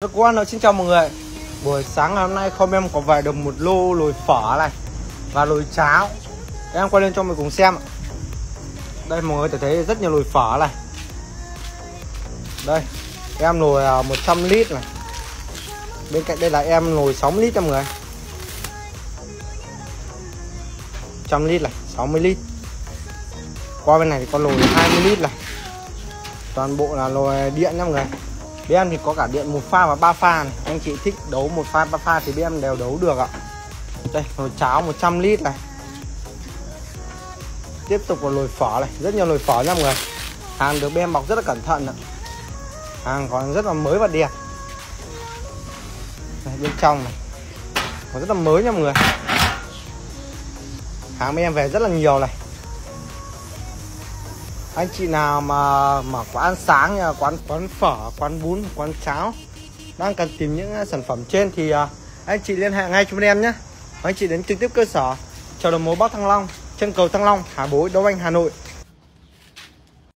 Rất quan nữa, xin chào mọi người. Buổi sáng ngày hôm nay không em có về được một lô nồi phở này và nồi cháo. Em quay lên cho mọi người cùng xem. Đây mọi người thấy rất nhiều nồi phở này. Đây em nồi 100 lít này. Bên cạnh đây là em nồi 60 lít nha mọi người. 100 lít này, 60 lít. Qua bên này thì có nồi 20 lít này. Toàn bộ là nồi điện nha mọi người. Bên em thì có cả điện 1 pha và 3 pha này. Anh chị thích đấu 1 pha 3 pha thì bên em đều đấu được ạ. Đây nồi cháo 100 lít này. Tiếp tục là nồi phở này, rất nhiều nồi phở nha mọi người. Hàng được bên em bọc rất là cẩn thận ạ. Hàng còn rất là mới và đẹp. Đây, bên trong này còn rất là mới nha mọi người. Hàng bên em về rất là nhiều này. Anh chị nào mà mở quán ăn sáng như quán phở, quán bún, quán cháo đang cần tìm những sản phẩm trên thì anh chị liên hệ ngay cho bên em nhé. Anh chị đến trực tiếp cơ sở chợ đầu mối Bắc Thăng Long, chân cầu Thăng Long, Hà Bối, Đông Anh, Hà Nội